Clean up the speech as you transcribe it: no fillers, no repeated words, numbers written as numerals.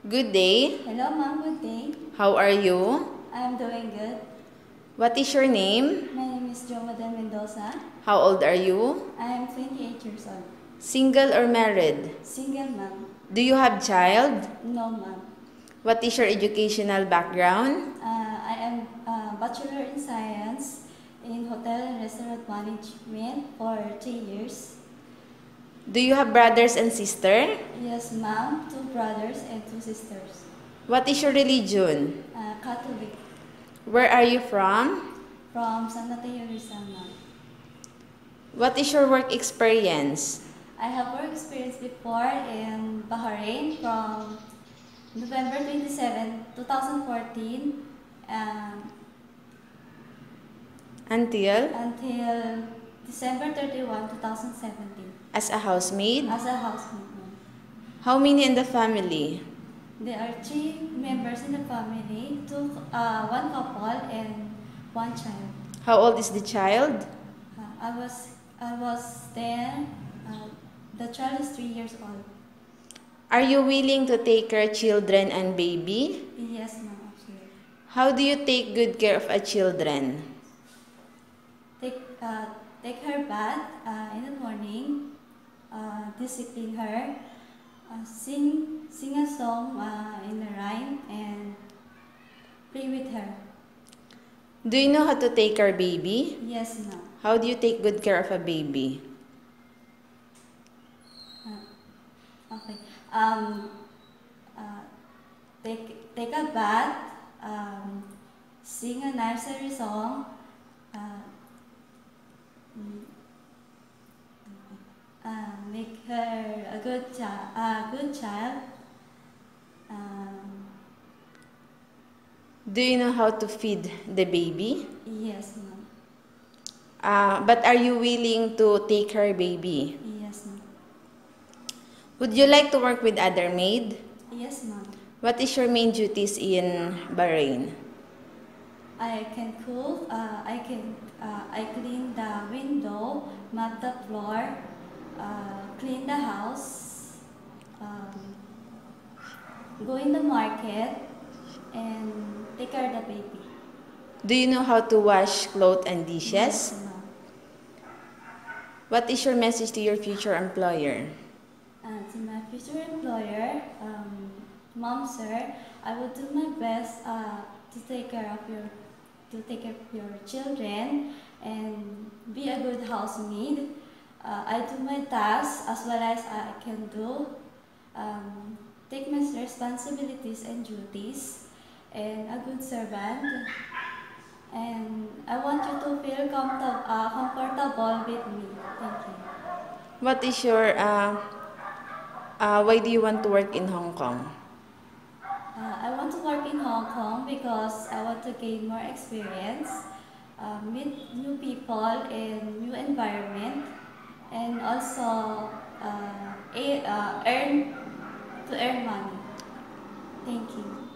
Good day. Hello, ma'am. Good day. How are you? I'm doing good. What is your name? My name is Jomadan Mendoza. How old are you? I'm 28 years old. Single or married? Single, ma'am. Do you have child? No, ma'am. What is your educational background? I am a Bachelor in Science in Hotel and Restaurant Management for 3 years. Do you have brothers and sister? Yes, ma'am. 2 brothers and 2 sisters. What is your religion? Catholic. Where are you from? From San Mateo, Rizal, ma'am. What is your work experience? I have work experience before in Bahrain from November 27, 2014 Until? until December 31, 2017 As a housemaid? as a housemaid. How many in the family? There are 3 members in the family, 1 couple and 1 child. How old is the child? I was there. The child is 3 years old. Are you willing to take care of children and baby? Yes, ma'am, absolutely. How do you take good care of a children? Take her bath in the morning, discipline her, sing a song in the rhyme, and play with her. Do you know how to take care of baby? Yes, ma'am. How do you take good care of a baby? Okay. Take a bath, sing a nursery song, make her a good child. Do you know how to feed the baby? Yes, ma'am. But are you willing to take care of baby? Yes, ma'am. Would you like to work with other maid? Yes, ma'am. What is your main duties in Bahrain? I can cook. I clean the window, mop the floor, clean the house, go in the market, and take care of the baby. Do you know how to wash clothes and dishes? Yes, ma'am. What is your message to your future employer? To my future employer, mom, sir, I will do my best to take care of your children and be a good housemaid. I do my tasks as well as I can do. Take my responsibilities and duties, and a good servant. And I want you to feel comfortable with me. Thank you. What is your, why do you want to work in Hong Kong? I want to work in Hong Kong because I want to gain more experience, meet new people in new environment, and also earn money. Thank you.